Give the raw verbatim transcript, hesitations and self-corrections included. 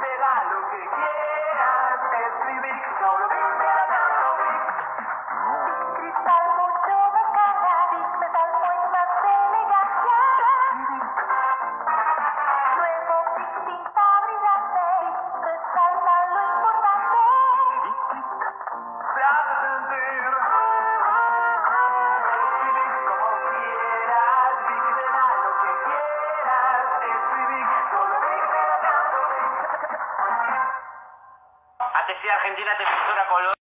dímela lo que quieras, escribir solo dímela tanto Vic. Cristal mucho más cara, Vic Metal Point más elegancia. Luego Vic tinta brillante, resalta lo importante. Se hace sentir. Escribir como quieras, dímela lo que quieras, escribir solo dímela tanto Vic. A T C Argentina, Defensora Colón.